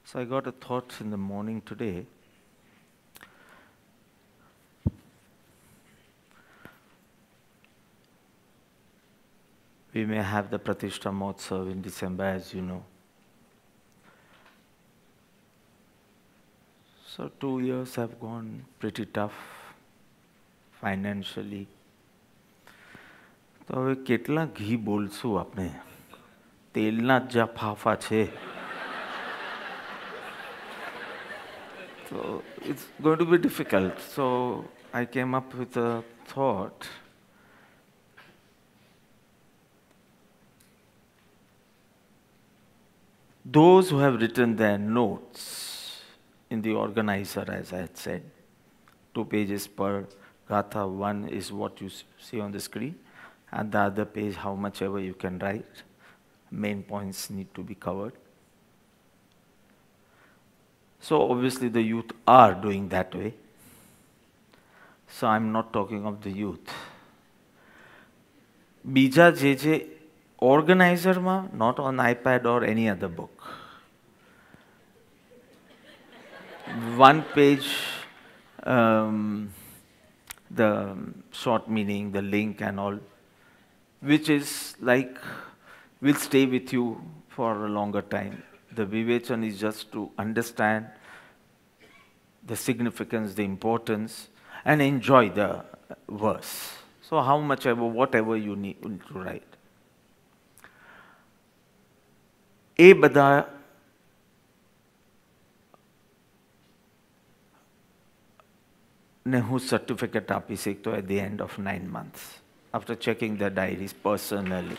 So I got a thought in the morning today. We may have the Pratishtha Mahotsav in December, as you know. So 2 years have gone pretty tough financially. તો હવે કેટલા ઘી બોલશું આપણે? તેલના જ ફાફા છે. So it's going to be difficult. So I came up with a thought. Those who have written their notes in the organizer, as I had said, 2 pages per gatha. One is what you see on the screen, and the other page, how much ever you can write. Main points need to be covered. So obviously the youth are doing that way. So I'm not talking of the youth. Bija JJ organizer ma, not on iPad or any other book. 1 page, the short meaning, the link and all, which is like, will stay with you for a longer time. The Vivechan is just to understand the significance, the importance, and enjoy the verse. So how much ever, whatever you need to write. A bada ne hu certificate api sekto at the end of 9 months, after checking their diaries personally.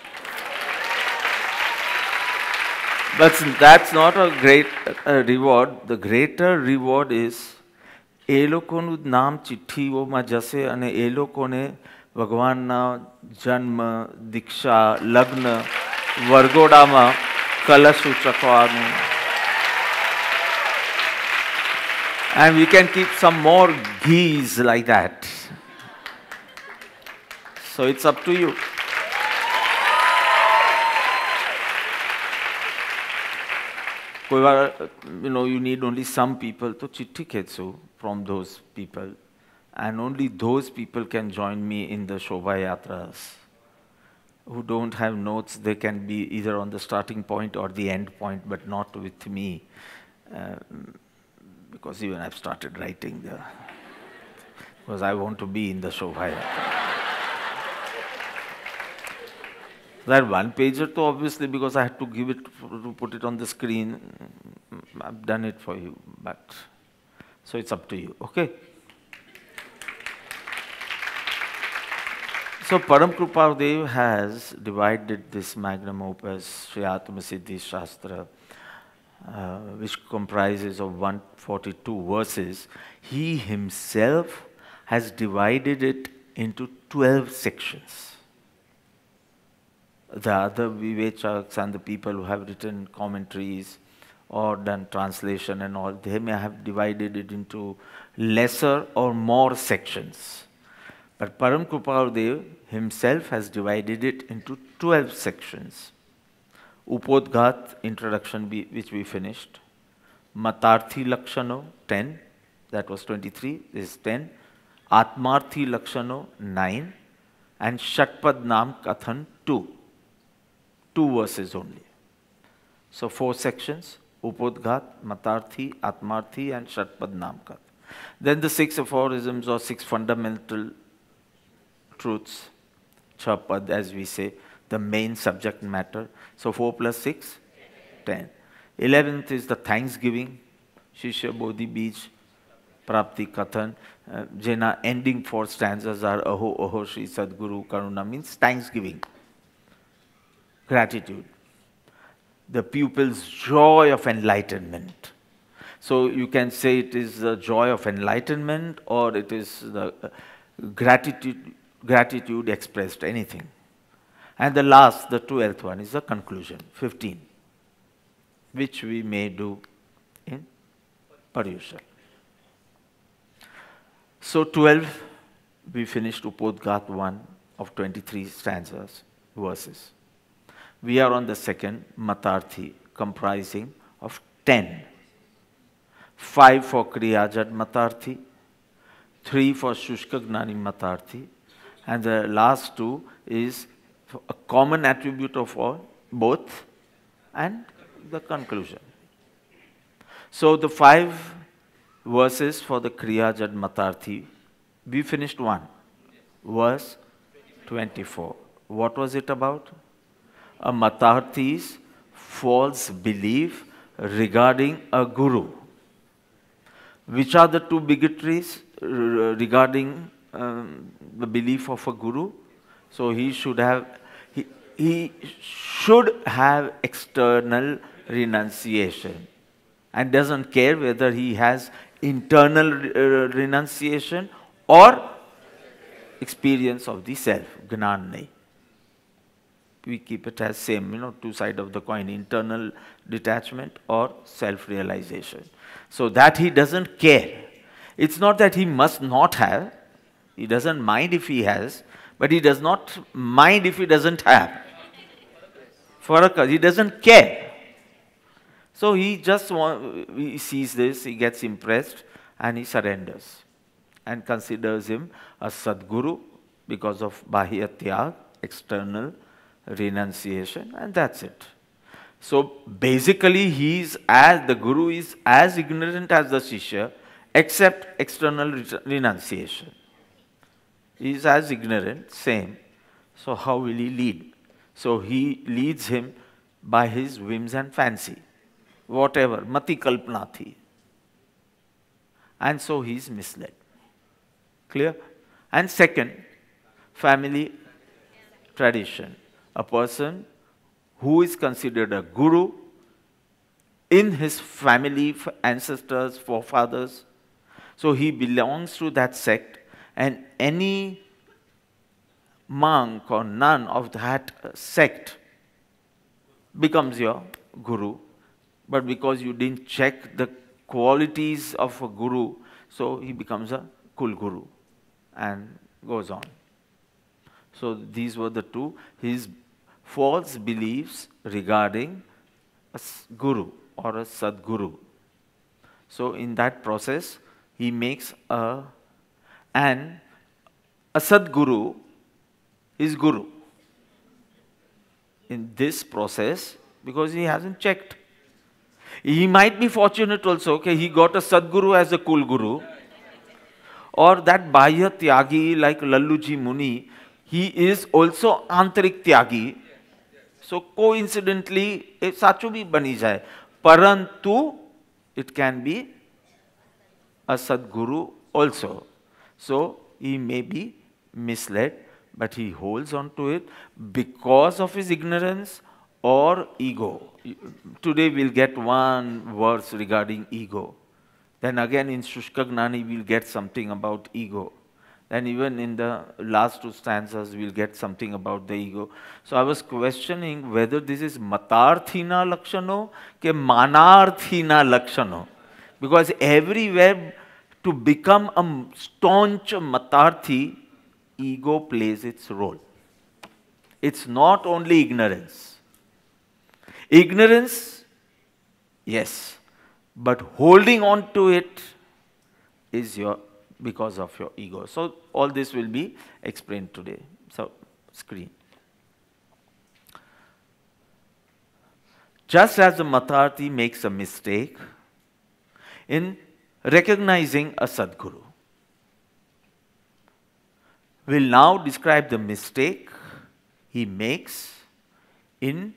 But that's not a great reward. The greater reward is એ લોકોનું નામ ચિઠ્ઠીઓમાં જશે અને એ લોકોને ભગવાનના જન્મ, દીક્ષા, લગ્ન, વરઘોડામાં કલશ ઉચકવાનું. And we can keep some more ghees like that. So it's up to you. You know, you need only some people to chitti khetsu from those people, and only those people can join me in the Shobha Yatras. Who don't have notes, they can be either on the starting point or the end point, but not with me, because even I've started writing because I want to be in the Shobha Yatra. That 1 pager, to obviously, because I had to give it, to put it on the screen, I've done it for you, but so it's up to you, okay? So Param Kripadev has divided this magnum opus, Shri Atmasiddhi Shastra, which comprises of 142 verses. He himself has divided it into 12 sections. The other Vivechaks and the people who have written commentaries or done translation and all, they may have divided it into lesser or more sections. But Param Kripadev himself has divided it into 12 sections. Upodghat, introduction, which we finished. Matarthi Lakshano, 10. That was 23. This is 10. Atmarthi Lakshano, 9. And Shatpad Nam Kathan, 2. 2 verses only. So 4 sections: Upodghat, Matarthi, Atmarthi, and Shatpad Namkat. Then the 6 aphorisms or 6 fundamental truths, Chapad as we say, the main subject matter. So 4 plus 6, 10. 11th is the thanksgiving, Shishya Bodhi Bij Prapti Kathan. Jena ending 4 stanzas are Aho Aho Shri Sadguru Karuna, means thanksgiving. Gratitude, the pupil's joy of enlightenment. So you can say it is the joy of enlightenment, or it is the gratitude expressed, anything. And the last, the 12th one, is the conclusion, 15, which we may do in Paryusha. So 12, we finished Upodghat 1 of 23 stanzas, verses. We are on the second, Matarthi, comprising of 10 5 for Kriyajad Matarthi, 3 for Shushka Gnani Matarthi, and the last 2 is a common attribute of all, both, and the conclusion. So the 5 verses for the Kriyajad Matarthi, we finished 1, verse 24. What was it about? A Matarthi's false belief regarding a guru. Which are the 2 bigotries regarding the belief of a guru? So he should have external renunciation, and doesn't care whether he has internal renunciation or experience of the self, Gnan nahi. We keep it as same, 2 sides of the coin, internal detachment or self-realization. So that he doesn't care. It's not that he must not have. He doesn't mind if he has, but he does not mind if he doesn't have. He doesn't care. So he he sees this, he gets impressed, and he surrenders and considers him a Sadguru because of Bahya Tyag, external renunciation, and that's it. So basically the Guru is as ignorant as the Shishya, except external renunciation. He is as ignorant, same. So how will he lead? So he leads him by his whims and fancy, whatever, mati kalpana thi. And so he is misled. Clear? And second, family tradition. A person who is considered a guru in his family, ancestors, forefathers. So he belongs to that sect, and any monk or nun of that sect becomes your guru. But because you didn't check the qualities of a guru, so he becomes a kul guru and goes on. So these were the 2. His false beliefs regarding a guru or a Sadguru. So in that process, he makes a Sadguru is guru. In this process, because he hasn't checked. He might be fortunate also, okay, he got a Sadguru as a kul guru. Or that Bahya Tyagi like Lalluji Muni, he is also Antrik Tyagi. So coincidentally, sachu bhi bani jaye. Parantu, it can be a Sadguru also. So he may be misled, but he holds on to it because of his ignorance or ego. Today we'll get one verse regarding ego. Then again in Shushka Gnani we'll get something about ego. Then even in the last 2 stanzas we'll get something about the ego. So I was questioning whether this is Matarthina Lakshano ke Manarthina Lakshano. Because everywhere to become a staunch Matarthi, ego plays its role. It's not only ignorance. Ignorance, yes, but holding on to it is because of your ego. So all this will be explained today. So screen. Just as the Matarthi makes a mistake in recognizing a Sadguru, we'll now describe the mistake he makes in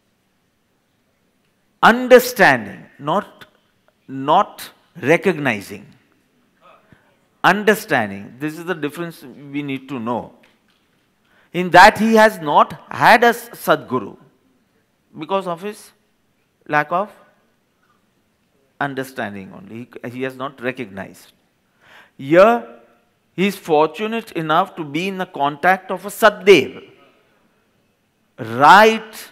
understanding, not recognizing. Understanding. This is the difference we need to know. In that he has not had a Sadguru because of his lack of understanding only. He has not recognized. Here he is fortunate enough to be in the contact of a Saddev. Right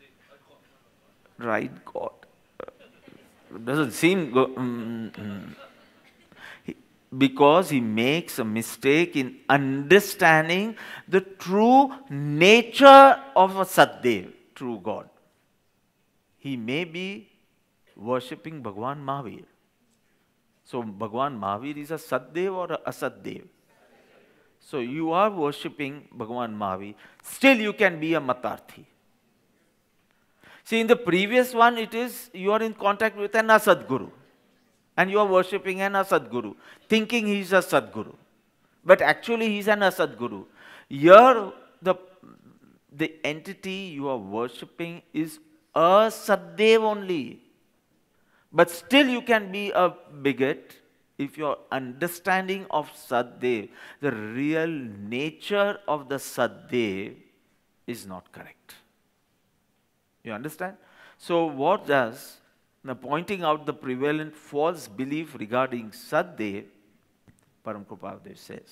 God. Doesn't seem because he makes a mistake in understanding the true nature of a Saddev, true God. He may be worshipping Bhagwan Mahavir. So Bhagwan Mahavir is a Saddev or a Asaddev? So you are worshipping Bhagwan Mahavir. Still you can be a Matarthi. See, in the previous one, it is you are in contact with an Asadguru. And you are worshipping an Asadguru, thinking he is a Sadguru. But actually he is an Asadguru. Here, the entity you are worshipping is a Saddev only. But still you can be a bigot if your understanding of Saddev, the real nature of the Saddev, is not correct. You understand? So what does, now pointing out the prevalent false belief regarding Saddev, Param Kripadev says,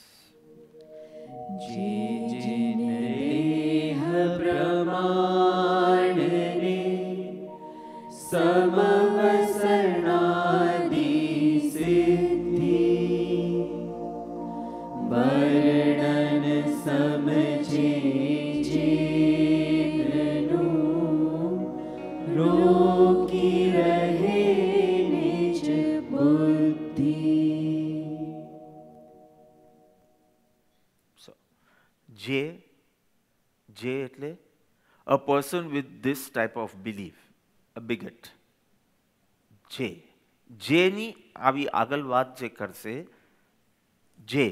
J એટલે a person with this type of belief, a bigot. J ની આવી આગળ વાત જે કરશે, J,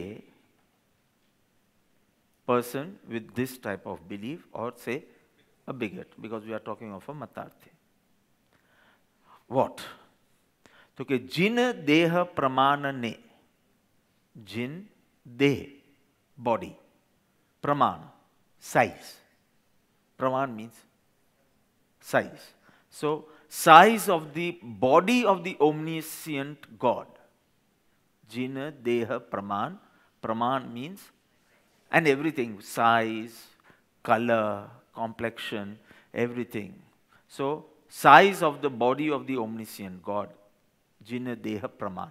person with this type of belief, or say a bigot, because we are talking of a matarthi. What? તો કે જીન દેહ પ્રમાણને, જીન દેહ, body, praman, size. Praman means size. So, size of the body of the omniscient God. Jina, Deha, Praman. Praman means, and everything, size, color, complexion, everything. So, size of the body of the omniscient God. Jina, Deha, Praman.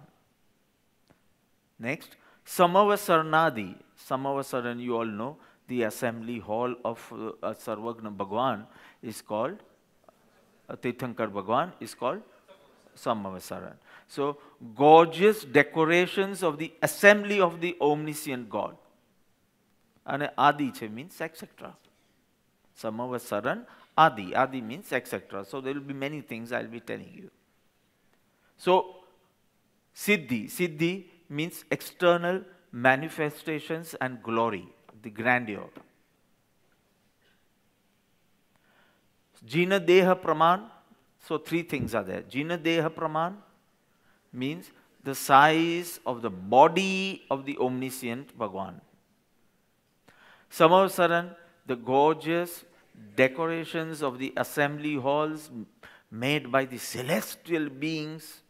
Next, Samavasarnadi. Samavasaran, you all know, the assembly hall of Sarvagna Bhagwan is called, Tirthankar Bhagwan is called Samavasaran. So, gorgeous decorations of the assembly of the omniscient God. And Adi means etc. Samavasaran, Adi. Adi means etc. So, there will be many things I will be telling you. So, Siddhi. Siddhi means external manifestations and glory, the grandeur. Jina Deha Praman, so three things are there. Jina Deha Praman means the size of the body of the omniscient Bhagwan. Samavasaran, the gorgeous decorations of the assembly halls made by the celestial beings.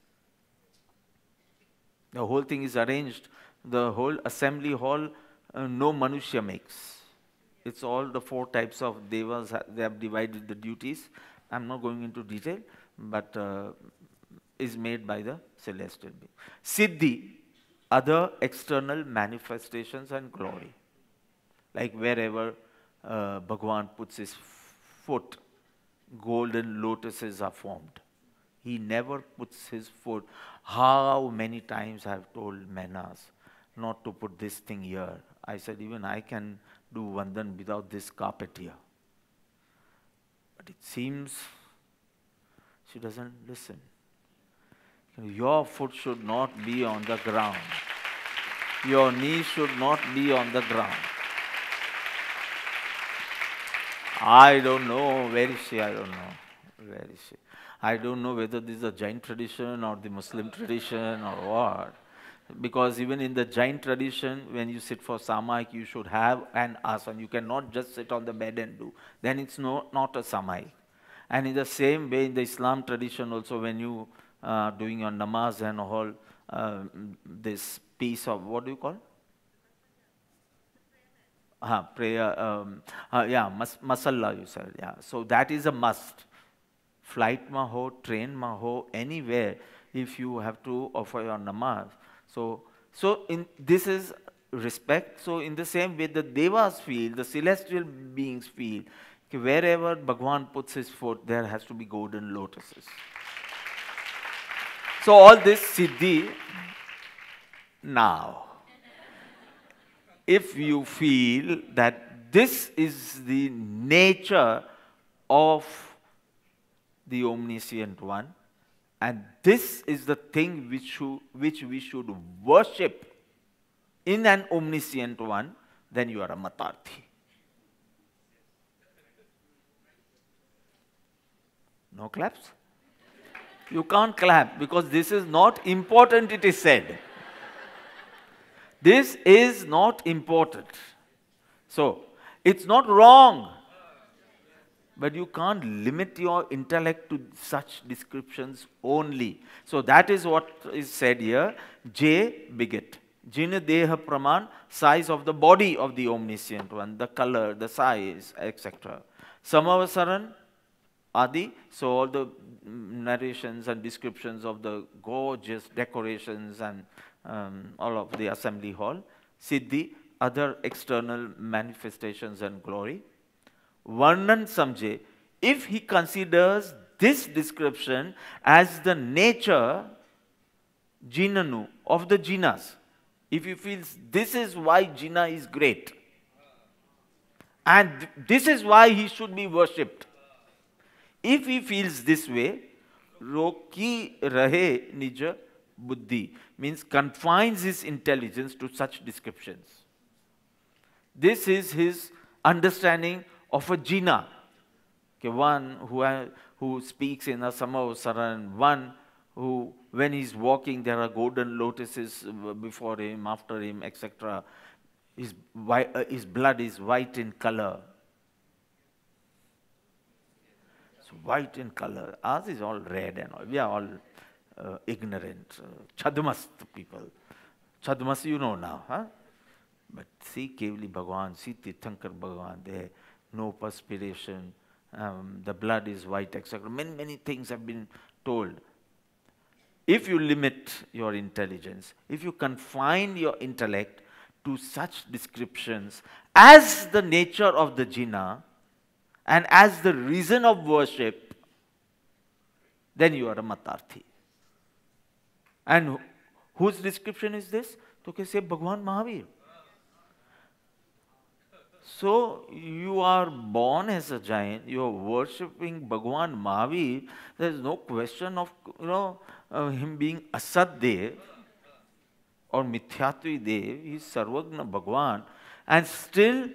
The whole thing is arranged, the whole assembly hall, no Manushya makes. It's all the four types of devas, they have divided the duties. I'm not going into detail, but is made by the celestial being. Siddhi, other external manifestations and glory. Like wherever Bhagwan puts his foot, golden lotuses are formed. He never puts his foot. How many times I have told Menas not to put this thing here. I said, even I can do Vandan without this carpet here. But it seems she doesn't listen. Your foot should not be on the ground. Your knee should not be on the ground. I don't know. Where is she? I don't know. Where is she? I don't know whether this is a Jain tradition or the Muslim tradition or what. Because even in the Jain tradition, when you sit for Samaik, you should have an asana. You cannot just sit on the bed and do. Then it's not a Samaik. And in the same way, in the Islam tradition also, when you are doing your namaz and all, this piece of, what do you call? Prayer, masalla you said, yeah. So that is a must. Flight maho, train maho, anywhere, if you have to offer your namaz. So this is respect. So in the same way, the devas feel, the celestial beings feel, wherever Bhagwan puts his foot, there has to be golden lotuses. So all this siddhi now. If you feel that this is the nature of the Omniscient One, and this is the thing which we should worship in an Omniscient One, then you are a Matarthi. No claps? You can't clap because this is not important, it is said. This is not important. So, it's not wrong. But you can't limit your intellect to such descriptions only. So that is what is said here. J, Bigot. Jin Deha Praman, size of the body of the Omniscient One, the color, the size, etc. Samavasaran, Adi, so all the narrations and descriptions of the gorgeous decorations and all of the assembly hall. Siddhi, other external manifestations and glory. Varnan Samje, if he considers this description as the nature, Jinanu, of the Jinas, if he feels this is why Jina is great, and this is why he should be worshipped, if he feels this way, Roki Rahe Nija Buddhi, means confines his intelligence to such descriptions. This is his understanding of a Jina. Okay, one who speaks in a Samavasaran, one who, when he's walking, there are golden lotuses before him, after him, etc. His blood is white in color. So white in color. Ours is all red and all. We are all ignorant, Chadmast people. Chadmast you know now, huh? But see Kevali Bhagavan, see Tirthankar Bhagavan, there, no perspiration, the blood is white, etc. Many things have been told. If you limit your intelligence, if you confine your intellect to such descriptions as the nature of the Jina and as the reason of worship, then you are a Matarthi. And whose description is this? To say Bhagavan Mahavir. So, you are born as a giant, you are worshipping Bhagavan Mahavir, there is no question of, him being Asad Dev or Mithyatvi Dev, he is Sarvagna Bhagavan, and still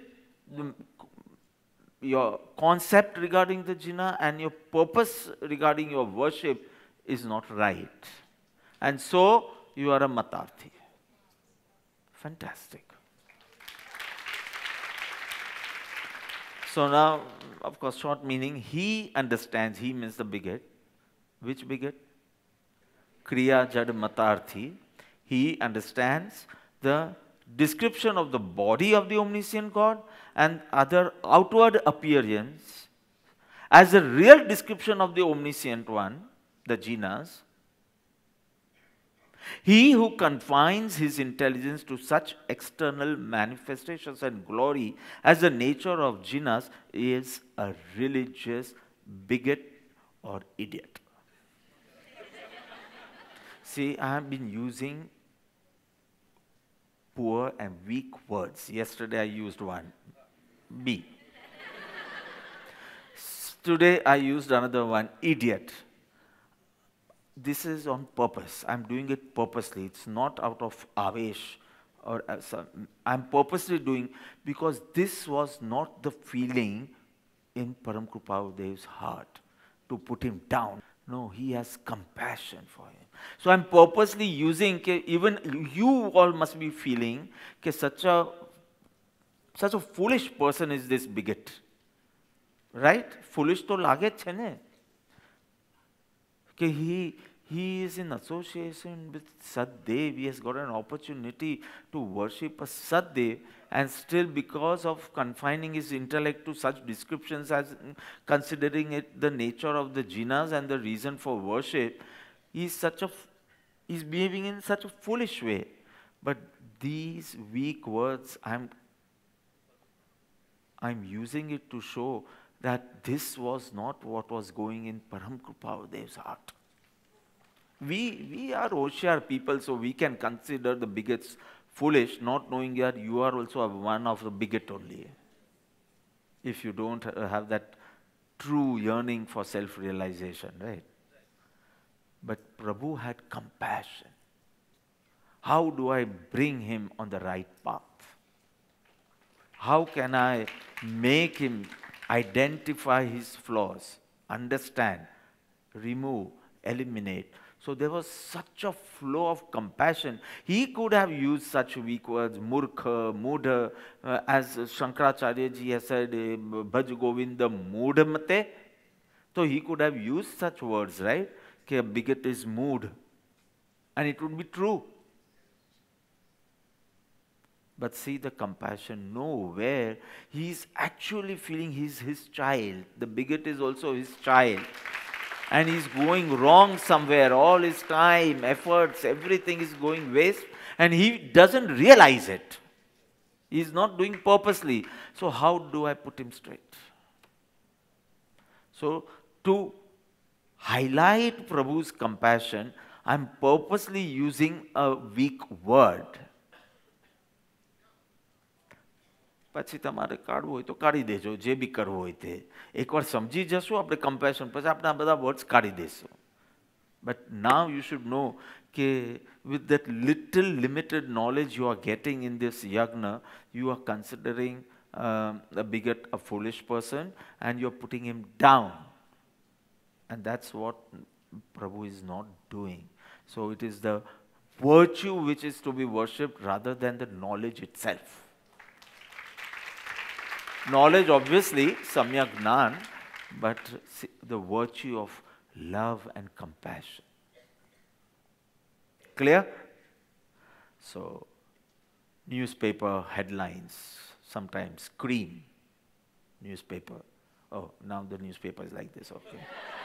your concept regarding the Jina and your purpose regarding your worship is not right. And so, you are a Matarthi. Fantastic. So now, of course, short meaning, he understands, he means the Bigot. Which Bigot? Kriya Jad Matarthi. He understands the description of the body of the omniscient God and other outward appearance as a real description of the omniscient one, the Jinas. He who confines his intelligence to such external manifestations and glory as the nature of Jinas is a religious bigot or idiot. See, I have been using poor and weak words. Yesterday I used one, B. Today I used another one, idiot. This is on purpose. I'm doing it purposely. It's not out of avesh or I'm purposely doing because this was not the feeling in Param Krupavadev's heart to put him down. No, he has compassion for him. So I'm purposely using, even you all must be feeling such a foolish person is this bigot. Right? Foolish to lage chhe ne. He is in association with Saddev. He has got an opportunity to worship a Saddev, and still because of confining his intellect to such descriptions as considering it the nature of the Jinas and the reason for worship, he's behaving in such a foolish way. But these weak words, I'm using it to show that this was not what was going in Param Krupavadev's heart. We are Hoshiyar people, so we can consider the bigots foolish, not knowing that you are also one of the bigot only. If you don't have that true yearning for self-realization, right? But Prabhu had compassion. How do I bring him on the right path? How can I make him identify his flaws, understand, remove, eliminate? So there was such a flow of compassion. He could have used such weak words, murkha, mudha, as Shankaracharya ji has said, bhaj govinda mudha mate. So he could have used such words, right? That a bigot is mood. And it would be true. But see the compassion nowhere. He is actually feeling he's his child. The bigot is also his child. And he's going wrong somewhere. All his time, efforts, everything is going waste. And he doesn't realize it. He's not doing purposely. So how do I put him straight? So to highlight Prabhu's compassion, I'm purposely using a weak word. પછી તમારે કાઢવું હોય તો કાઢી દેજો, જે બી કરવું હોય તે. એકવાર સમજી જશું આપણે compassion, પછી આપણે આ બધા words કાઢી દેશું. But now you should know કે with that little limited knowledge you are getting in this yajna, you are considering a bigot a foolish person and you are putting him down. And that's what Prabhu is not doing. So it is the virtue which is to be worshipped rather than the knowledge itself. Knowledge, obviously, samyak jnan, but the virtue of love and compassion. Clear? So, newspaper headlines sometimes scream. Newspaper. Oh, now the newspaper is like this, okay.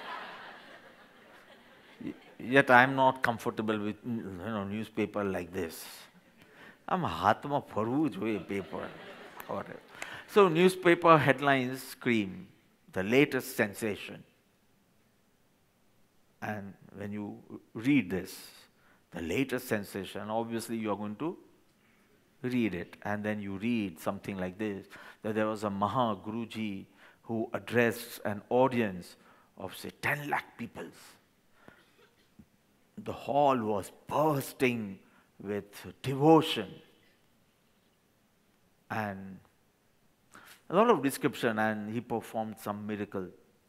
Yet I am not comfortable with newspaper like this. I'm હાથમાં ફરવું જોઈએ paper. Whatever. So newspaper headlines scream the latest sensation. And when you read this, the latest sensation, obviously you are going to read it. And then you read something like this, that there was a Maha Guruji who addressed an audience of say 10 lakh people. The hall was bursting with devotion. And a lot of description, and he performed some miracle,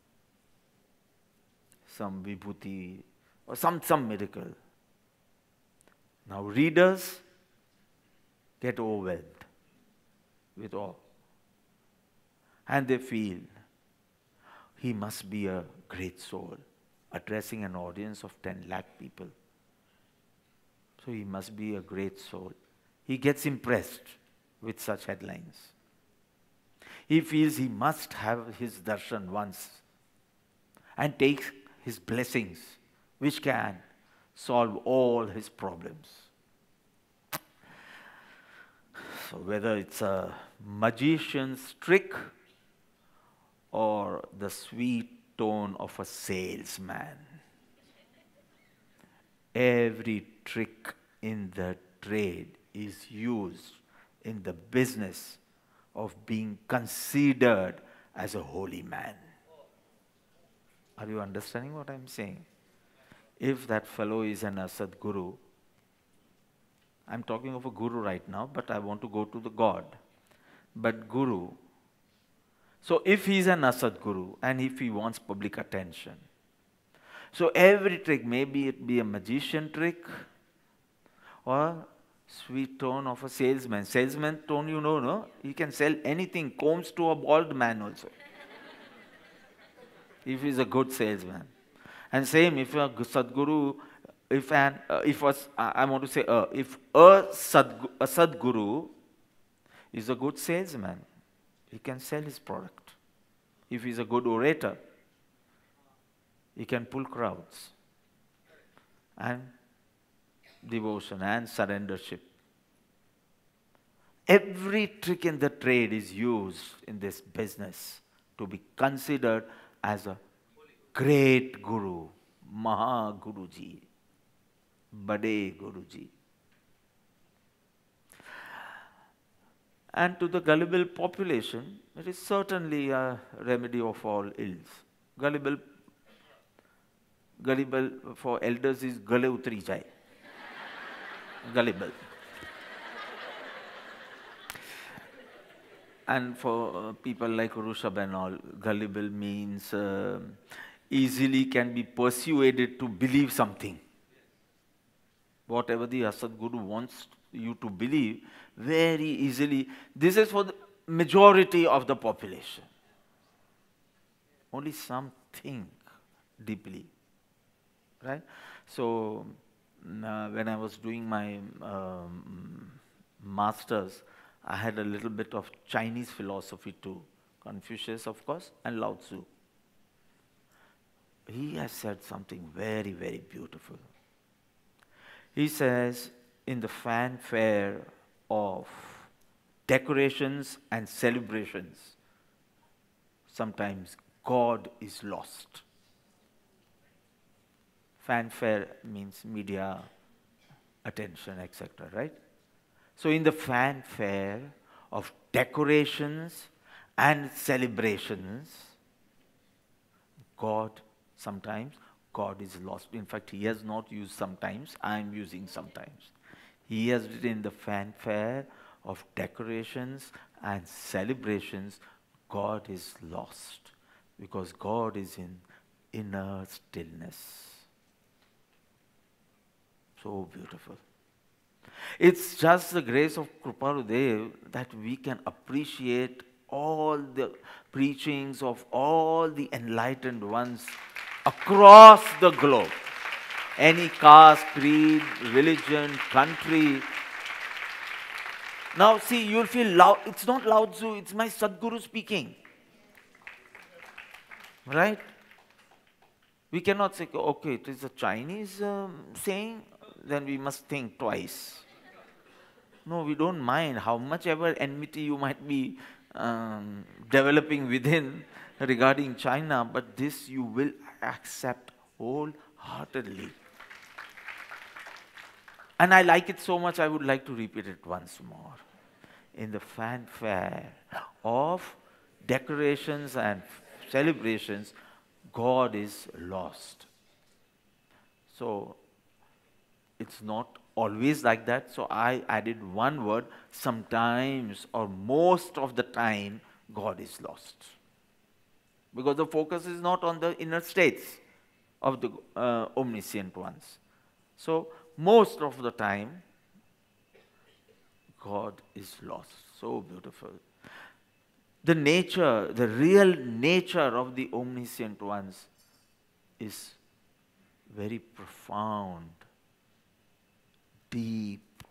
some vibhuti, or some miracle. Now readers get overwhelmed with awe. And they feel he must be a great soul, addressing an audience of 10 lakh people. So he must be a great soul. He gets impressed with such headlines. He feels he must have his darshan once and takes his blessings, which can solve all his problems. So whether it's a magician's trick or the sweet tone of a salesman, every trick in the trade is used in the business of being considered as a holy man. Are you understanding what I'm saying? If that fellow is an Asad Guru, I'm talking of a Guru right now, but I want to go to the God. But Guru, so if he's an Asad Guru and if he wants public attention, so every trick, maybe it be a magician trick or sweet tone of a salesman. Salesman tone, you know, no? He can sell anything, combs to a bald man also. If he's a good salesman. And same, if a Sadguru, if a Sadguru is a good salesman, he can sell his product. If he's a good orator, he can pull crowds. And devotion and surrendership. Every trick in the trade is used in this business to be considered as a great Guru, Maha Guruji. Bade Guruji. And to the gullible population, it is certainly a remedy of all ills. Gullible for elders is gale utri jai. Gullible. And for people like Rushabh and all, gullible means easily can be persuaded to believe something. Whatever the Sadguru wants you to believe, very easily. This is for the majority of the population. Only some think deeply. Right? So, when I was doing my master's, I had a little bit of Chinese philosophy too. Confucius, of course, and Lao Tzu. He has said something very, very beautiful. He says, in the fanfare of decorations and celebrations, sometimes God is lost. Fanfare means media, attention, etc., right? So in the fanfare of decorations and celebrations, sometimes God is lost. In fact, he has not used sometimes, I am using sometimes. He has written in the fanfare of decorations and celebrations, God is lost. Because God is in inner stillness. So beautiful. It's just the grace of Kriparudev that we can appreciate all the preachings of all the enlightened ones across the globe. Any caste, creed, religion, country. Now see, you'll feel loud. It's not Lao Tzu, it's my Sadguru speaking. Right? We cannot say, okay, it is a Chinese saying, then we must think twice. No, we don't mind how much ever enmity you might be developing within regarding China, but this you will accept wholeheartedly. And I like it so much, I would like to repeat it once more. In the fanfare of decorations and celebrations, God is lost. So, it's not always like that. So I added one word, sometimes or most of the time, God is lost. Because the focus is not on the inner states of the omniscient ones. So most of the time, God is lost. So beautiful. The nature, the real nature of the omniscient ones is very profound, deep,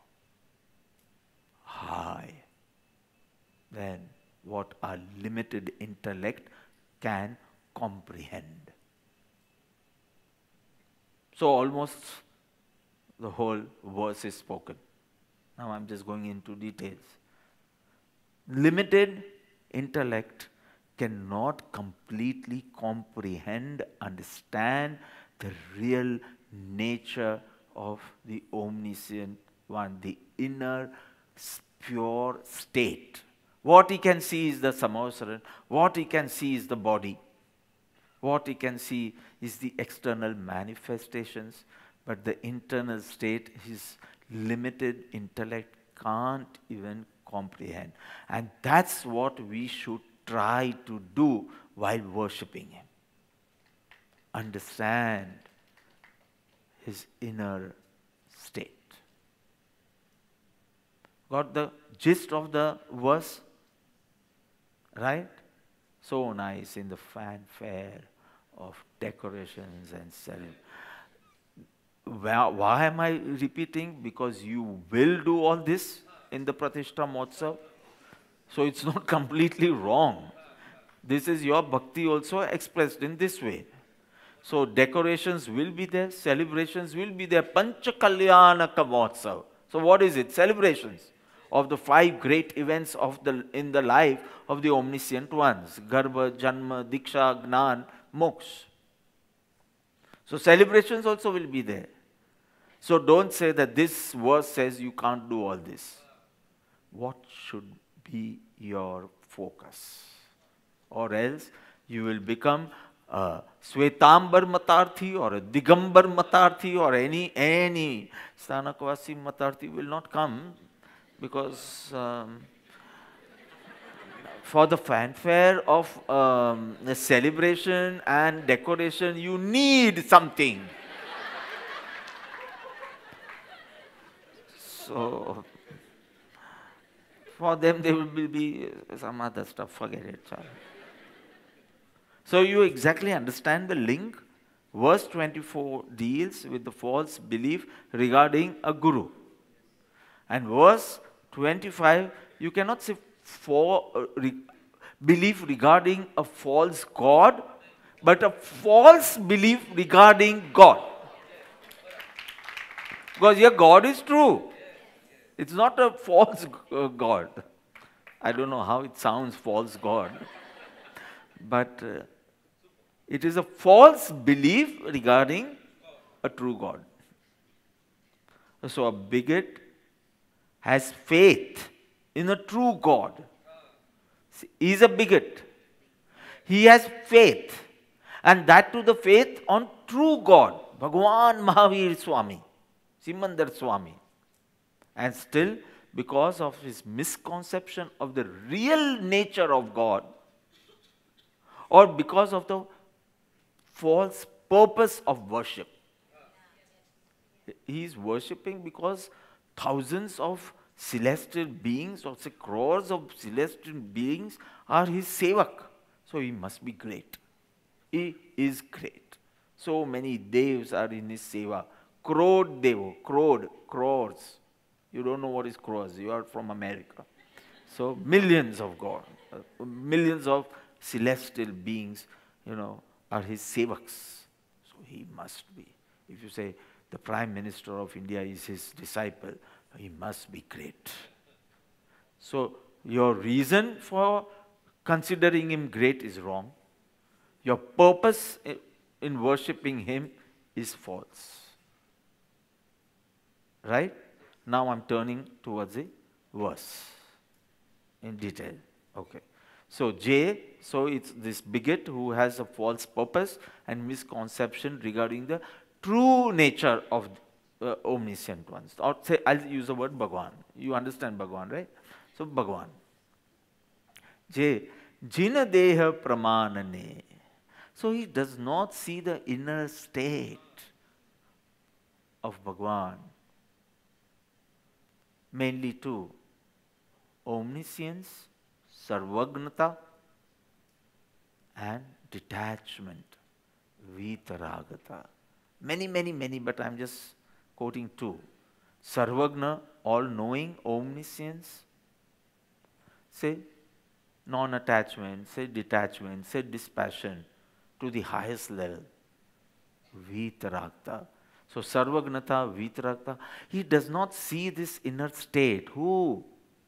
high than what our limited intellect can comprehend. So almost the whole verse is spoken. Now I'm just going into details. Limited intellect cannot completely comprehend, understand the real nature of the omniscient one, the inner pure state. What he can see is the samavasaran, what he can see is the body, what he can see is the external manifestations, but the internal state, his limited intellect can't even comprehend. And that's what we should try to do while worshipping him. Understand his inner state. Got the gist of the verse? Right? So nice in the fanfare of decorations and celebrations. Why am I repeating? Because you will do all this in the Pratishtha Mahotsav. So it's not completely wrong. This is your bhakti also expressed in this way. So decorations will be there, celebrations will be there. Pancha Kalyanaka Mahotsav. So what is it? Celebrations of the 5 great events in the life of the omniscient ones. Garbha, Janma, Diksha, Gnan, Moksha. So celebrations also will be there. So don't say that this verse says you can't do all this. What should be your focus? Or else you will become a Svetambar Matarthi or a Digambar Matarthi or any Sthanakvasi Matarthi will not come because for the fanfare of the celebration and decoration, you need something. So, for them, there will be some other stuff, forget it. So, you exactly understand the link. Verse 24 deals with the false belief regarding a guru. And verse 25, you cannot say belief regarding a false God, but a false belief regarding God. Because your God is true. It's not a false God. I don't know how it sounds, false God. But it is a false belief regarding a true God. So a bigot has faith in a true God. He is a bigot. He has faith. And that to the faith on true God. Bhagwan Mahavir Swami. Simandar Swami. And still, because of his misconception of the real nature of God, or because of the false purpose of worship, he is worshipping because thousands of celestial beings, or say crores of celestial beings, are his sevak. So he must be great. He is great. So many devs are in his seva. Crore devo, crores. You don't know what is crores. You are from America. So millions of God, millions of celestial beings, are his sevaks. So he must be. If you say the Prime Minister of India is his disciple, he must be great. So your reason for considering him great is wrong. Your purpose in worshipping him is false. Right? Now I'm turning towards the verse in detail. Okay. So so it's this bigot who has a false purpose and misconception regarding the true nature of omniscient ones. Or say, I'll use the word Bhagwan. You understand Bhagwan, right? So Bhagwan. Jina deha pramanane. So he does not see the inner state of Bhagwan. Mainly two: omniscience, sarvagnata, and detachment, vitaragata. Many, but I'm just quoting two. Sarvagna, all-knowing, omniscience. Say non-attachment, say detachment, say dispassion to the highest level. Vitaragata. So sarvagnata, vitaragata. He does not see this inner state. Who?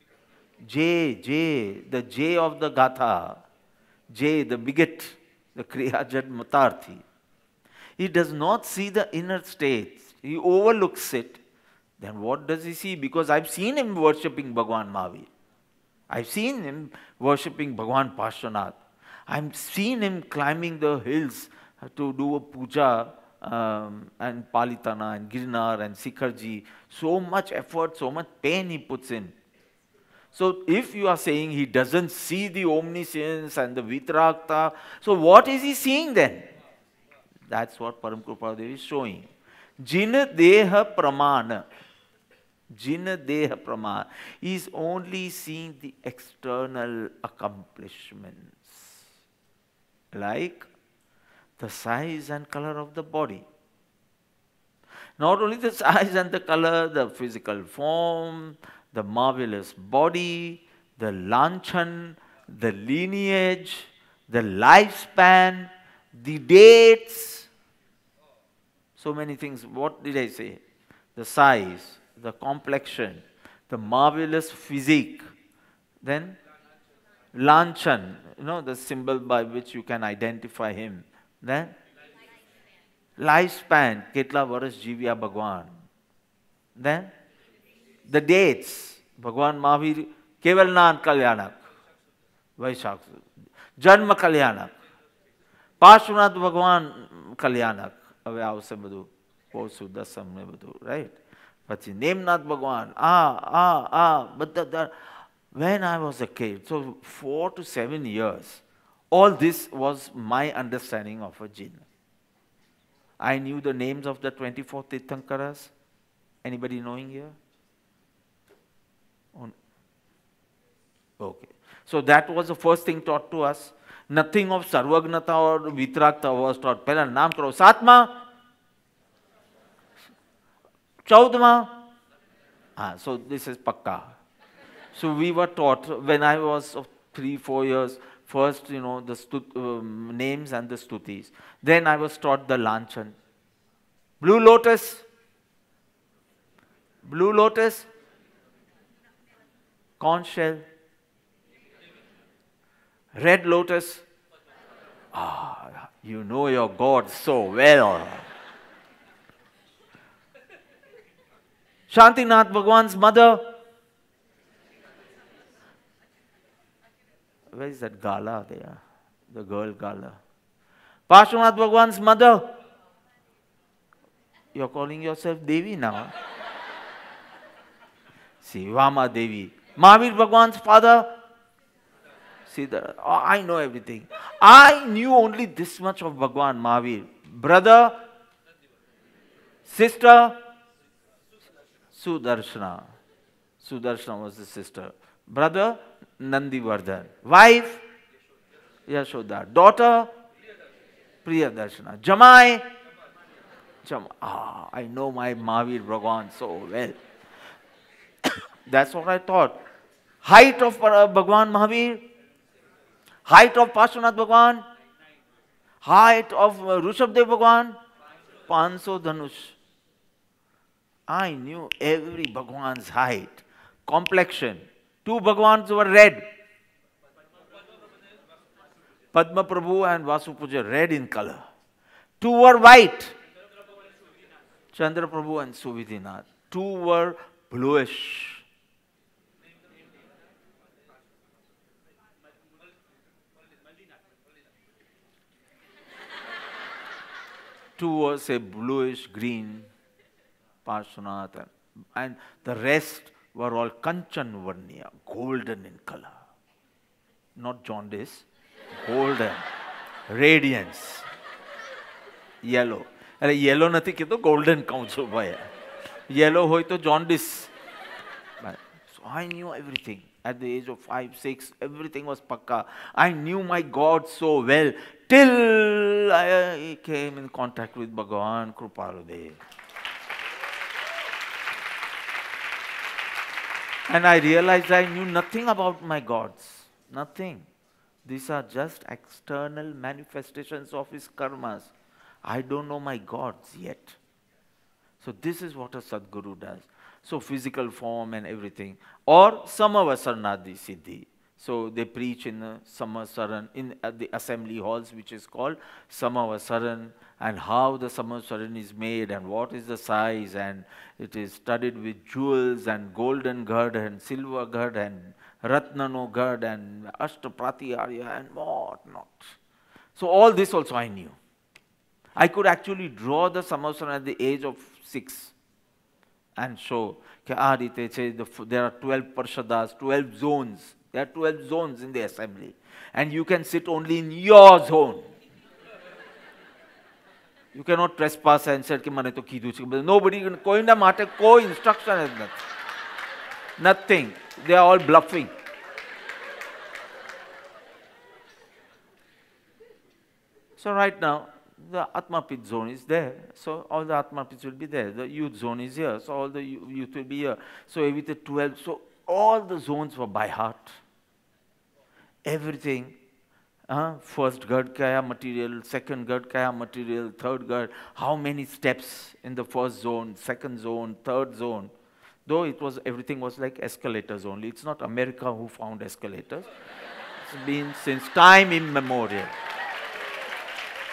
The J of the Gatha. J, the bigot, the Kriyajad Matarthi. He does not see the inner state. He overlooks it. Then what does he see? Because I've seen him worshipping Bhagwan Mahavir. I've seen him worshipping Bhagwan Parshvanath. I've seen him climbing the hills to do a puja and Palitana and Girinar and Sikharji. So much effort, so much pain he puts in. So if you are saying he doesn't see the omniscience and the vitaragta, so what is he seeing then? That's what Param Kripadev is showing. Jina deha pramana. Jina deha pramana. He is only seeing the external accomplishments. Like the size and color of the body. Not only the size and the color, the physical form, the marvelous body, the lanchan, the lineage, the lifespan, the dates. So many things. What did I say? The size, the complexion, the marvelous physique. Then lanchan, the symbol by which you can identify him. Then lifespan, ketla varas jivya Bhagwan. Then the dates. Bhagwan Mahavir Kevalnan Kalyanak. Vaishak. Janma Kalyanak. Parshvanath Bhagwan Kalyanak. Ave avse બધું પોસું દસમ ને બધું, right? પછી નેમનાથ ભગવાન બધા. When I was a kid, so 4 to 7 years, all this was my understanding of a jinn. I knew the names of the 24 Tirthankaras. Anybody knowing here? Okay. So that was the first thing taught to us. Nothing of Sarvagnata or Vitrakta was taught. Pehla naam karo. Satma? Chaudma? So this is Pakka. So we were taught when I was of 3-4 years, first, the names and the stutis. Then I was taught the Lanchan. Blue lotus. Blue lotus. Conch shell. Red lotus. You know your God so well. Shantinath Bhagwan's mother. Where is that Gala there? The girl Gala. Parshvanath Bhagwan's mother. You're calling yourself Devi now. See, Vama Devi. Mahavir Bhagwan's father. See, I know everything. I knew only this much of Bhagwan Mahavir. Brother, sister, Sudarshana. Sudarshana was the sister. Brother, Nandivardhan. Wife, Yashoda. Daughter, Priyadarshana. Jamai, I know my Mahavir Bhagwan so well. That's what I thought. Height of Bhagwan Mahavir, height of Parshvanath Bhagwan, height of Rishabdev Bhagwan, 500 dhanush. I knew every Bhagwan's height, complexion. 2 Bhagwans were red. Padma Prabhu and Vasu Puja, red in color. 2 were white. Chandra Prabhu and Suvidhinath. 2 were bluish. Two was a bluish green, Parshvanath, and the rest were all Kanchan Varniya, golden in color. Not jaundice, golden, radiance, yellow. Yellow nathi kito, golden kaun chu bhai. Yellow hoy to jaundice. So I knew everything. At the age of 5, 6, everything was pakka. I knew my God so well till I came in contact with Bhagavan Kripaludev. And I realized I knew nothing about my gods. Nothing. These are just external manifestations of his karmas. I don't know my gods yet. So this is what a Sadguru does. So physical form and everything. Or Samavasaranadi Siddhi. So they preach in Samavasaran, at the assembly halls, which is called Samavasaran, and how the Samavasaran is made and what is the size, and it is studded with jewels and golden gard and silver gard and ratnano gard and ashtaprati arya and what not. So all this also I knew. I could actually draw the Samavasaran at the age of 6. And show, there are 12 parshadas, 12 zones. There are 12 zones in the assembly. And you can sit only in your zone. You cannot trespass and say, nobody, no instruction is nothing. Nothing. They are all bluffing. So right now, the Atmapit zone is there. So all the Atmapits will be there. The youth zone is here. So all the youth will be here. So with the 12, so all the zones were by heart. Everything. First gard kaya material, second gard kaya material, third gard. How many steps in the first zone, second zone, third zone. Though it was, everything was like escalators only. It's not America who found escalators. It's been since time immemorial.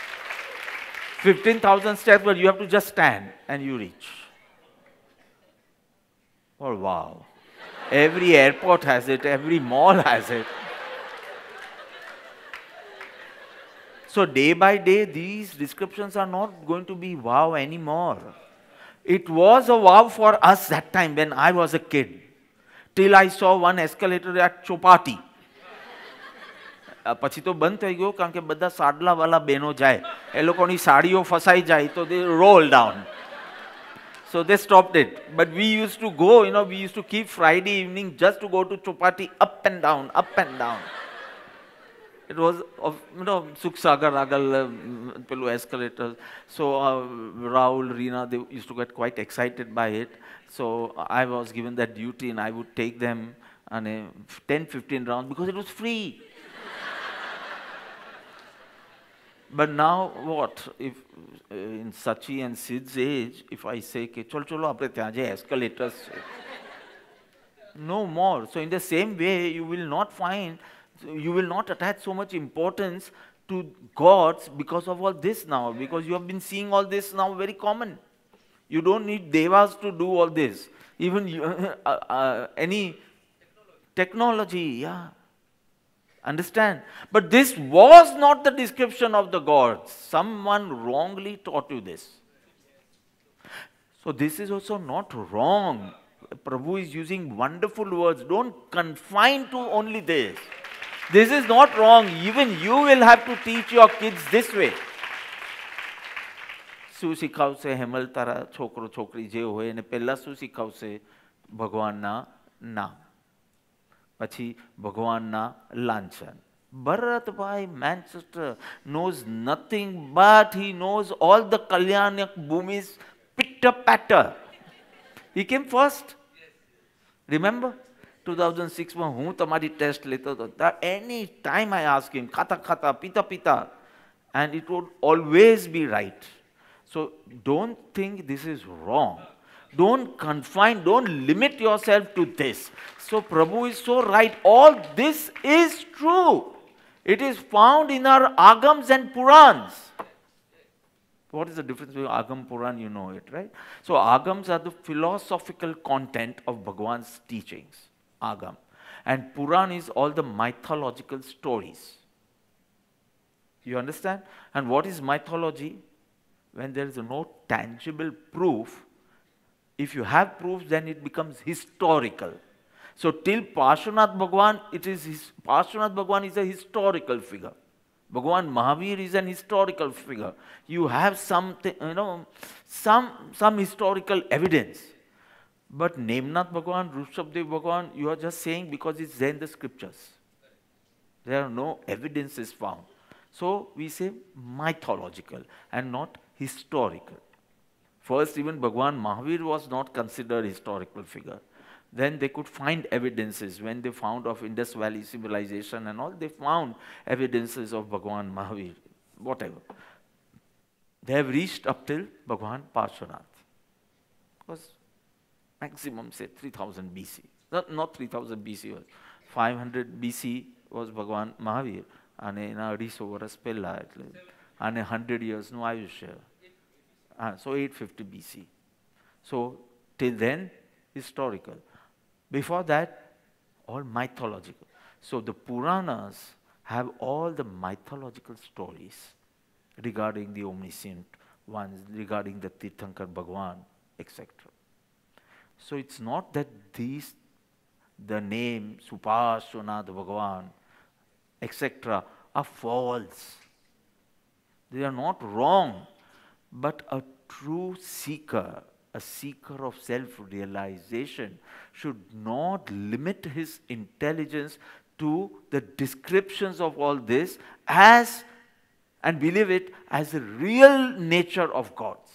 15,000 steps, but you have to just stand and you reach. Oh, wow. Every airport has it, every mall has it. So day by day, these descriptions are not going to be wow anymore. It was a wow for us that time when I was a kid. Till I saw one escalator at Chopati. પછી તો બંધ થઈ ગયો કારણ કે બધા સાડલાવાળા બહેનો જાય એ લોકોની સાડીઓ ફસાઈ જાય તો they roll down. So they stopped it. But we used to go, we used to keep Friday evening just to go to Chopati up and down, up and down. It was, Sukh Sagar, Agal, Pelu escalators. So Rahul, Reena, they used to get quite excited by it. So I was given that duty and I would take them on a 10-15 rounds because it was free. But now what? If in Sachi and Sid's age, if I say, chalo, apne tyahan je escalators, no more. So in the same way, you will not attach so much importance to gods because of all this now, because you have been seeing all this now very common. You don't need devas to do all this. Even any technology, yeah. Understand? But this was not the description of the gods. Someone wrongly taught you this. So this is also not wrong. Prabhu is using wonderful words. Don't confine to only this. This is not wrong. Even you will have to teach your kids this way. શું શીખાવશે હેમલ તારા છોકરો છોકરી જે હોય એને પહેલાં શું શીખાવશે ભગવાનના નામ પછી ભગવાનના લાંછન. Bharatbhai, Manchester, knows nothing but he knows all the Kalyanak Bhumis pitter patter. He came first. Remember? 2006 માં હું તમારી ટેસ્ટ લેતો હતો. Any time I ask him, khata khata, pita pita, and it would always be right. So don't think this is wrong. Don't confine, don't limit yourself to this. So Prabhu is so right. All this is true. It is found in our Agams and Purans. What is the difference between Agam Puran? You know it, right? So Agams are the philosophical content of Bhagwan's teachings. Agam. And Puran is all the mythological stories. You understand? And what is mythology? When there is no tangible proof, if you have proofs, then it becomes historical. So till Parshvanath Bhagwan, Parshvanath Bhagwan is a historical figure. Bhagwan Mahavir is an historical figure. You have something, some historical evidence. But Nemnath Bhagwan, Rushabdev Bhagwan, you are just saying because it's there in the scriptures. There are no evidences found. So we say mythological and not historical. First, even Bhagwan Mahavir was not considered historical figure. Then they could find evidences. When they found of Indus Valley civilization and all, they found evidences of Bhagwan Mahavir, whatever. They have reached up till Bhagwan Parshvanath. Was maximum, say, 3000 BC. Not 3000 BC, was 500 BC was Bhagwan Mahavir. અને એના 250 વર્ષ પહેલાં એટલે અને 100 yearsનું આયુષ્ય. So 850 BC. So till then, historical. Before that, all mythological. So the Puranas have all the mythological stories regarding the omniscient ones, regarding the Tirthankar Bhagwan, etc. So it's not that the name Supashvanath Bhagwan, etc. are false. They are not wrong. But a true seeker, a seeker of self-realization, should not limit his intelligence to the descriptions of all this and believe it as the real nature of gods.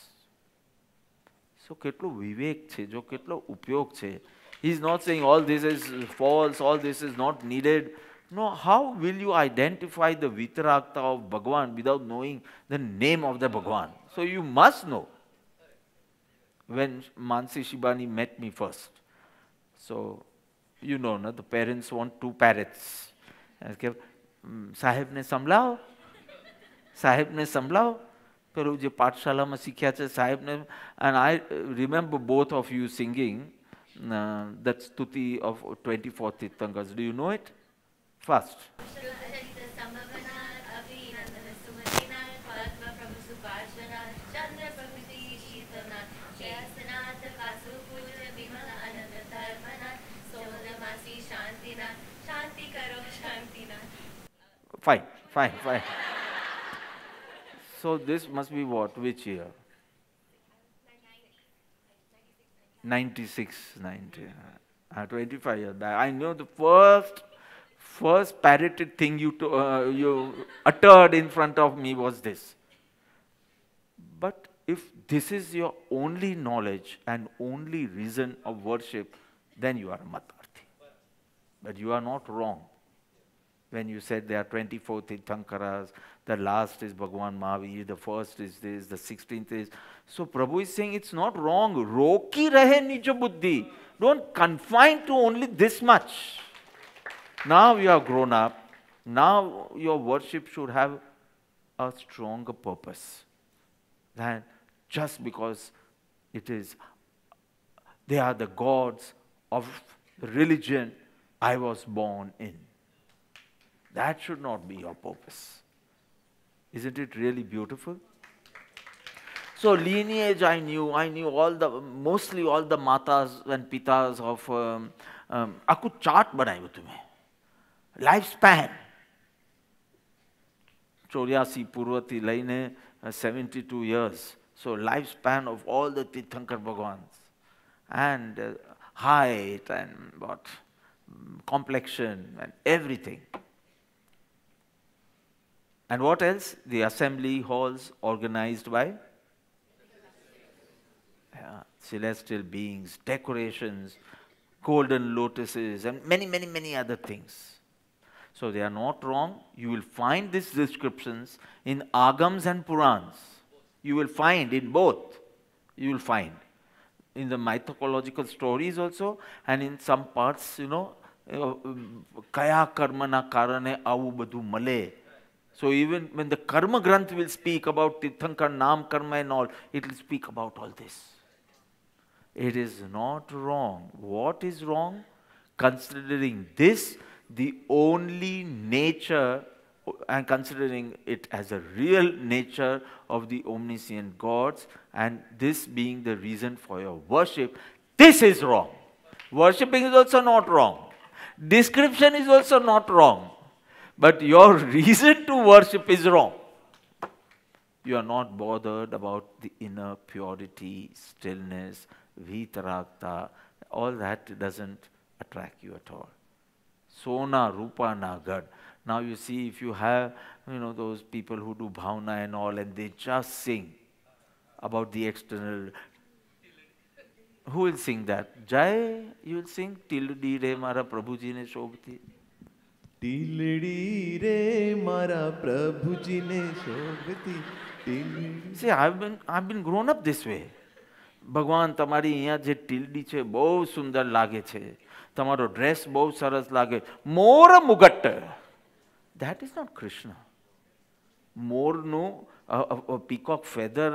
So કેટલો વિવેક છે, જો કેટલો ઉપયોગ છે. He is not saying all this is false, all this is not needed. No, how will you identify the Vitaragta of Bhagwan without knowing the name of the Bhagwan? So you must know. When Mansi Shibani met me first, so you know, no, the parents want 2 parrots. સાહેબ ને સંભળાવો, સાહેબ ને સંભળાવો. પેલું જે પાઠશાલામાં શીખ્યા છે સાહેબ ને. And I remember both of you singing that stuti of 24 Tirthankars. Do you know it? First. Fine, fine, fine. So this must be what? Which year? 96, 90. 25 years back. I know the first parroted thing you uttered in front of me was this. But if this is your only knowledge and only reason of worship, then you are a Matarthi. But you are not wrong. When you said there are 24 Tirthankaras, the last is Bhagwan Mahavir, the first is this, the 16th is. So Prabhu is saying it's not wrong. Roki rahe nija buddhi. Don't confine to only this much. Now you have grown up. Now your worship should have a stronger purpose than just because they are the gods of the religion I was born in. That should not be your purpose. Isn't it really beautiful? So lineage I knew mostly all the matas and pitas of, aku chart banayo tumhe. Lifespan. 84 purvati laine 72 years. So lifespan of all the Tirthankar Bhagwans. And height and what? Complexion and everything. And what else? The assembly halls organized by celestial beings, decorations, golden lotuses, and many, many, many other things. So they are not wrong. You will find these descriptions in Agams and Purans. You will find in both. You will find in the mythological stories also, and in some parts, kaya karmana karane avu badhu male. So even when the Karma Granth will speak about Tirthankar, Nam, Karma and all, it will speak about all this. It is not wrong. What is wrong? Considering this the only nature and considering it as a real nature of the omniscient gods and this being the reason for your worship, this is wrong. Worshipping is also not wrong. Description is also not wrong. But your reason to worship is wrong. You are not bothered about the inner purity, stillness, vitaragta. All that doesn't attract you at all. Sona, Rupa, Nagad. Now you see, if you have, those people who do bhavna and all, and they just sing about the external. Who will sing that? Jai, you will sing? Tildi re mara Prabhuji ne shobhti. Tildi re mara Prabhuji ne shobhti. See, I've been grown up this way. ભગવાન તમારી અહીંયા જે ટીલડી છે બહુ સુંદર લાગે છે, તમારો dress બહુ સરસ લાગે, મોર મુગટ. That is not Krishna. મોરનું peacock feather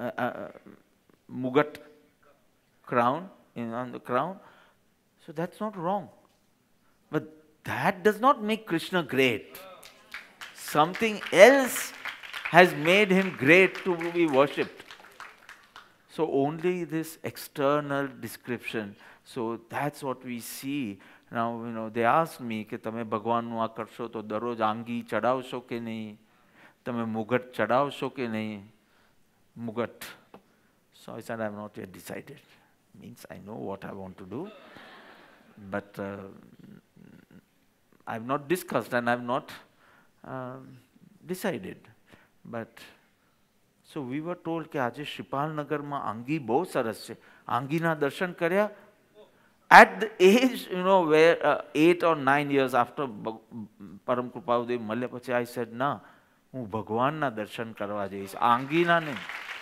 mugat crown on the crown. So that's not wrong. But that does not make Krishna great. Something else has made him great to be worshipped. So only this external description. So that's what we see. Now, they asked me, કે તમે ભગવાનનું આ કરશો તો દરરોજ આંગી ચડાવશો કે નહીં? તમે મુગટ ચડાવશો કે નહીં? Mugat. So I said, I have not yet decided. Means I know what I want to do. But I have not discussed and I have not decided. But so we were told કે આજે શ્રીપાલનગરમાં આંગી બહુ સરસ છે. આંગીના દર્શન કર્યા. At the age, where 8 or 9 years after પરમ કૃપાદેવ મળ્યા પછી I said, ના, હું ભગવાનના દર્શન કરવા જઈશ, આંગીના નહીં.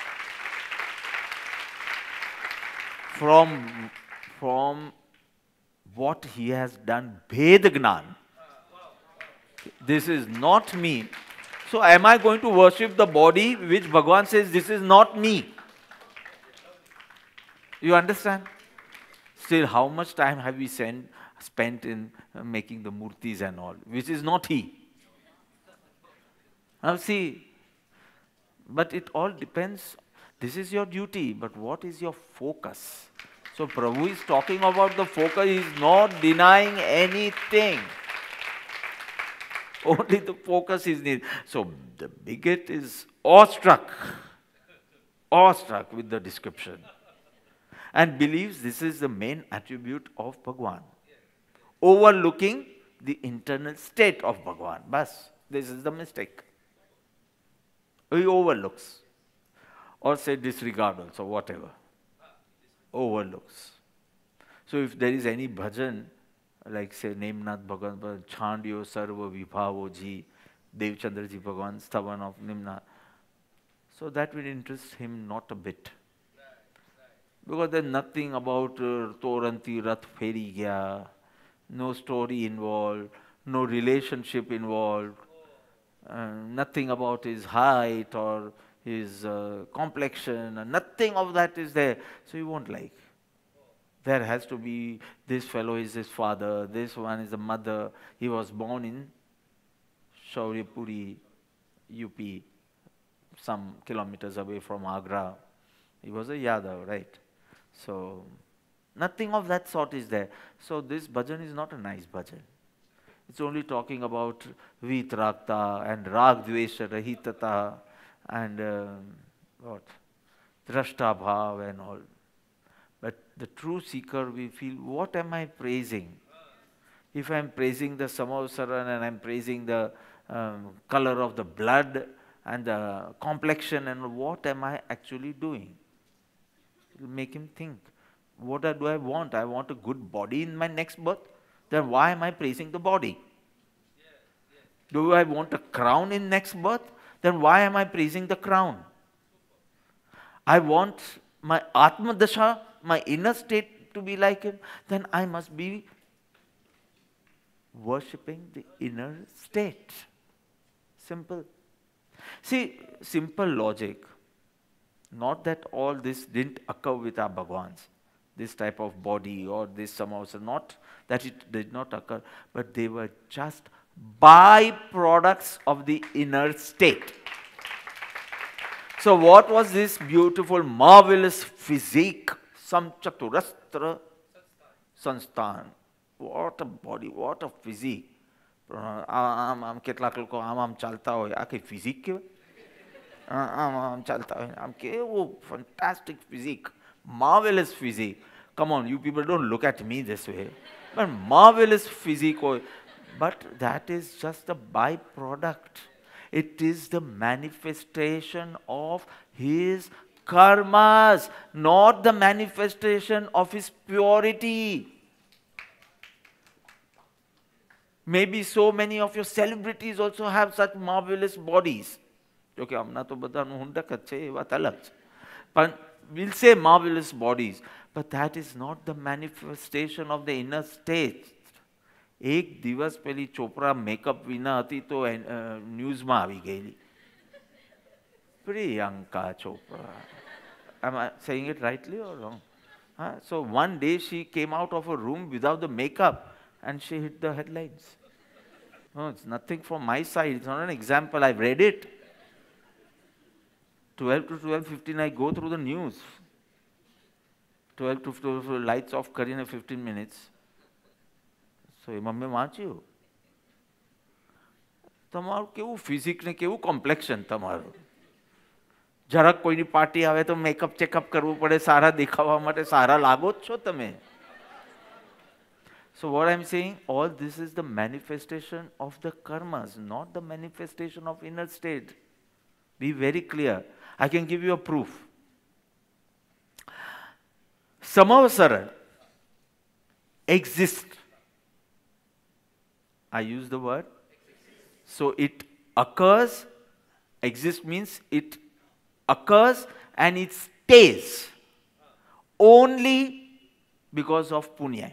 From what he has done, Bhed Gnan. This is not me. So am I going to worship the body which Bhagavan says this is not me? You understand? Still, how much time have we spent in making the murtis and all, which is not he. Now see, but it all depends. This is your duty, but what is your focus? So Prabhu is talking about the focus. He is not denying anything. Only the focus is needed. So the bigot is awestruck with the description, and believes this is the main attribute of Bhagwan, overlooking the internal state of Bhagwan. Bas, this is the mistake. He overlooks, or say disregard also, whatever. Overlooks. So if there is any bhajan, like say Nemnath Bhagavan, Chandyo Sarva Vibhavo Ji, Devchandraji Bhagavan, Stavan of Nimna, so that will interest him not a bit. Because there's nothing about Toranti Rath Feri Gya, no story involved, no relationship involved, nothing about his height or his complexion, nothing of that is there. So you won't like. There has to be, this fellow is his father, this one is the mother. He was born in Shauripuri, UP, some kilometers away from Agra. He was a Yadav, right? So, nothing of that sort is there. So this bhajan is not a nice bhajan. It's only talking about Vitrakta and Ragdvesha Rahitata and what? Drashta Bhav and all. But the true seeker will feel, what am I praising? If I am praising the Samavasaran and I am praising the color of the blood and the complexion, and what am I actually doing? It will make him think, what do I want? I want a good body in my next birth. Then why am I praising the body? Do I want a crown in next birth? Then why am I praising the crown? I want my Atmadasha, my inner state to be like him. Then I must be worshipping the inner state. Simple. See, simple logic. Not that all this didn't occur with our Bhagwans, this type of body or this somehow, not that it did not occur, but they were just byproducts of the inner state. So what was this beautiful, marvelous physique? Samchaturastra Sansthan. What a body, what a physique. કેટલાક લોકો આમ ચાલતા હોય આ કઈ physique કહેવાય આમ ચાલતા હોય આમ કેવું fantastic physique, marvelous physique. Come on, you people don't look at me this way. But marvelous physique હોય. But that is just a byproduct. It is the manifestation of his karmas, not the manifestation of his purity. Maybe so many of your celebrities also have such marvelous bodies. Okay, amna to badaanu hundak જ છે, એ વાત અલગ છે. But we'll say marvelous bodies, but that is not the manifestation of the inner state. એક દિવસ પેલી Chopra makeup વિના હતી તો ન્યૂઝમાં આવી ગયેલી. Priyanka Chopra. Am I saying it rightly or wrong? So one day she came out of a room without the makeup and she hit the headlines. No, it's nothing from my side. It's not an example. I've read it. 12 to 12:15 I go through the news. 12 to 12 lights off કરીને 15 minutes. So એમાં મેં વાંચ્યું. તમારું કેવું physique ને કેવું complexion તમારું. જરાક કોઈની પાર્ટી આવે તો મેકઅપ ચેકઅપ કરવું પડે સારા દેખાવા માટે, સારા લાગો જ છો તમે. So what I'm saying, all this is the manifestation of the karmas, not the manifestation of inner state. Be very clear. I can give you a proof. Samavasara exists. I use the word. So it occurs, exist means it occurs and it stays only because of punya.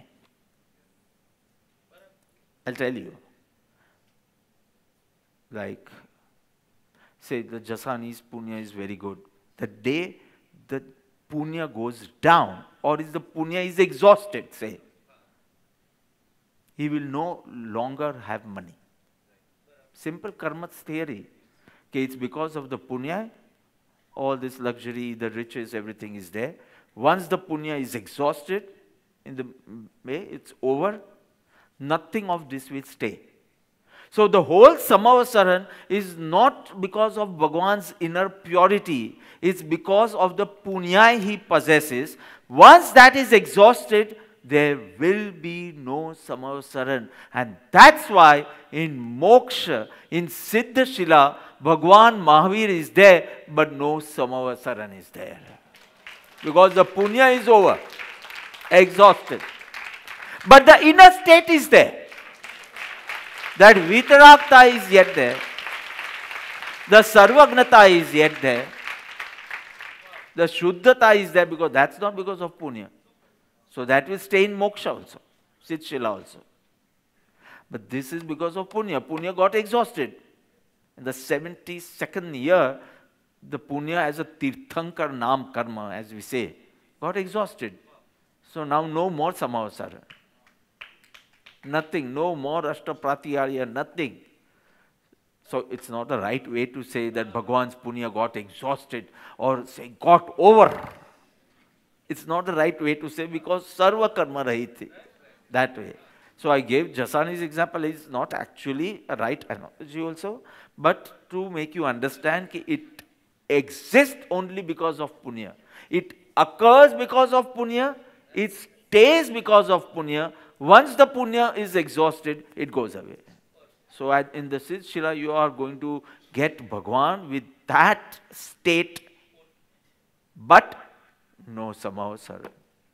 I'll tell you. Like, say the Jasani's punya is very good. The day the punya goes down, or is the punya is exhausted, say, he will no longer have money. Simple karma theory. Okay, it's because of the punya, all this luxury, the riches, everything is there. Once the punya is exhausted, in the way, it's over, nothing of this will stay. So the whole Samavasaran is not because of Bhagwan's inner purity, it's because of the punya he possesses. Once that is exhausted, there will be no Samavasaran. And that's why in Moksha, in Siddha Shila, Bhagwan Mahavir is there, but no Samavasaran is there. Because the punya is over, exhausted. But the inner state is there. That Vitarakta is yet there. The Sarvagnata is yet there. The Shuddhata is there, because that's not because of punya. So that will stay in moksha also, Siddha also. But this is because of punya. Punya got exhausted. In the 72nd year, the punya as a Tirthankar Nam Karma, as we say, got exhausted. So now no more Samavasara. Nothing, no more Ashtapratyarya, nothing. So it's not the right way to say that Bhagwan's punya got exhausted or say got over. It's not the right way to say, because sarva karma rahiti, that way. So I gave Jasani's example, is not actually a right analogy also, but to make you understand that it exists only because of punya. It occurs because of punya, it stays because of punya. Once the punya is exhausted, it goes away. So in the Siddha Shila, you are going to get Bhagwan with that state, but no Samavasara,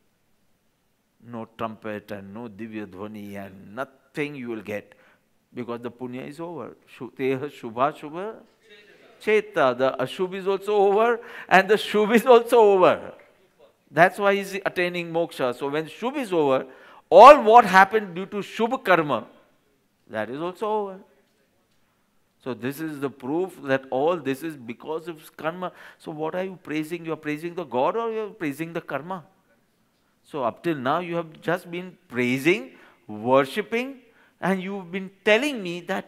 no trumpet and no Divya Dhvani and nothing you will get, because the punya is over. Teha Shubha Shubha Cheta. The Ashubh is also over and the Shubh is also over. That's why he is attaining moksha. So when Shubh is over, all what happened due to Shubh karma, that is also over. So this is the proof that all this is because of karma. So what are you praising? You are praising the God or you are praising the karma? So up till now you have just been praising, worshipping, and you've been telling me that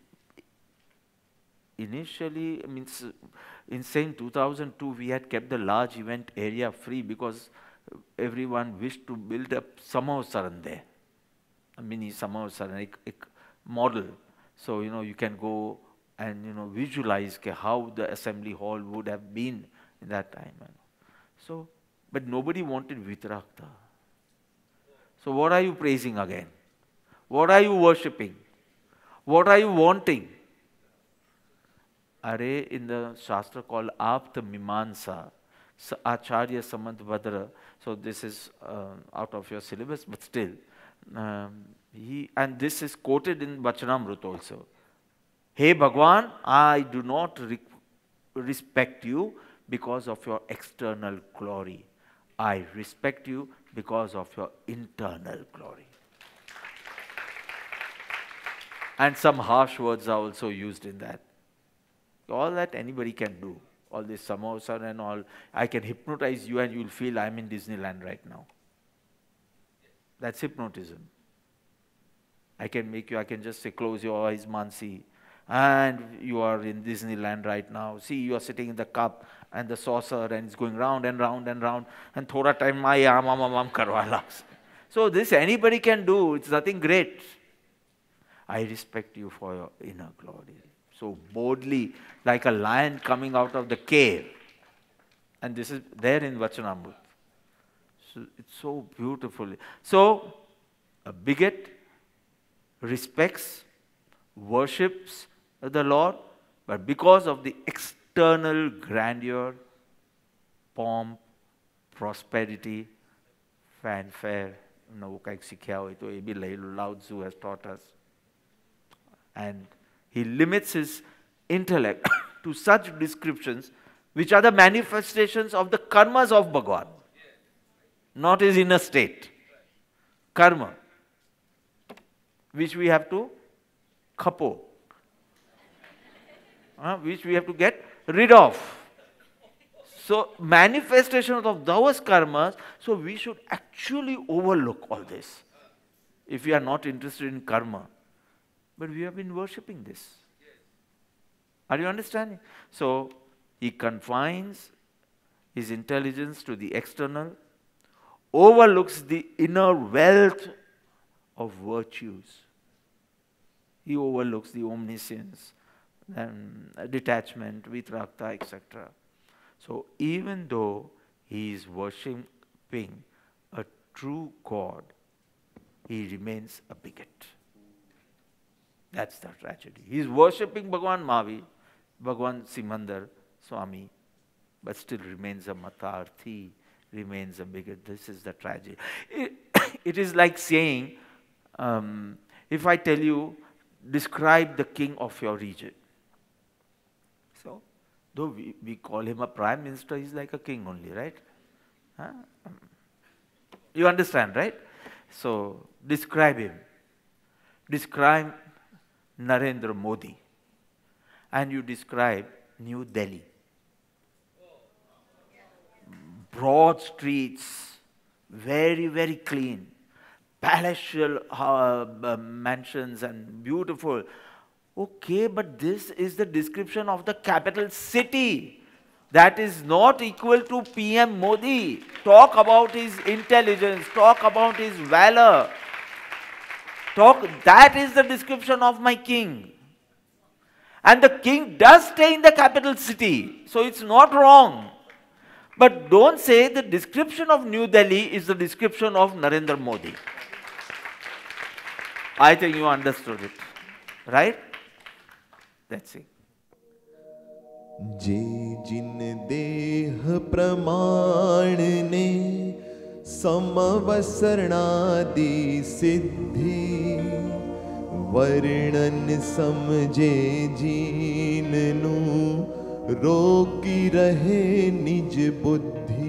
initially, in saying 2002, we had kept the large event area free because everyone wished to build a Samavasaran there. A mini Samavasaran, a model. So, you can go and, visualize how the assembly hall would have been in that time. So, but nobody wanted Vitrakta. So what are you praising again? What are you worshipping? What are you wanting? Are in the Shastra called Apta Mimansa, Acharya Samant Bhadra. So this is out of your syllabus, but still. And this is quoted in Vachanamrut also. Hey Bhagwan, I do not respect you because of your external glory. I respect you because of your internal glory. And some harsh words are also used in that. All that anybody can do. All this samosa and all. I can hypnotize you and you will feel I'm in Disneyland right now. That's hypnotism. I can just say, close your eyes, Mansi, and you are in Disneyland right now. See, you are sitting in the cup and the saucer and it's going round and round and round, and thoda time my aam karwa lags. So this anybody can do. It's nothing great. I respect you for your inner glory. So boldly, like a lion coming out of the cave. And this is there in Vachanamrut. So it's so beautiful. So a bigot respects, worships the Lord, but because of the external grandeur, pomp, prosperity, fanfare, Lao Tzu has taught us. And he limits his intellect to such descriptions which are the manifestations of the karmas of Bhagwan, not his inner state. Karma, which we have to khapo, which we have to get rid of. So manifestations of those karmas, so we should actually overlook all this if we are not interested in karma. But we have been worshipping this. Are you understanding? So he confines his intelligence to the external, overlooks the inner wealth of virtues. He overlooks the omniscience, and detachment, vitrakta, etc. So even though he is worshipping a true God, he remains a bigot. That's the tragedy. He is worshipping Bhagwan Mahavir, Bhagwan Simandar, Swami, but still remains a matarthi, remains a bigot. This is the tragedy. It is like saying, if I tell you, describe the king of your region. So, though we call him a prime minister, he's like a king only, right? Huh? You understand, right? So, describe him. Describe Narendra Modi. And you describe New Delhi. Broad streets, very, very clean. Palatial mansions and beautiful. Okay, but this is the description of the capital city. That is not equal to PM Modi. Talk about his intelligence, talk about his valor. That is the description of my king. And the king does stay in the capital city, so it's not wrong. But don't say the description of New Delhi is the description of Narendra Modi. I think you understood it, right? That's it. जे जिन देह प्रमाण ने समवसरणादि सिद्धि वर्णन समझे जीननु रोकी रहे निज बुद्धि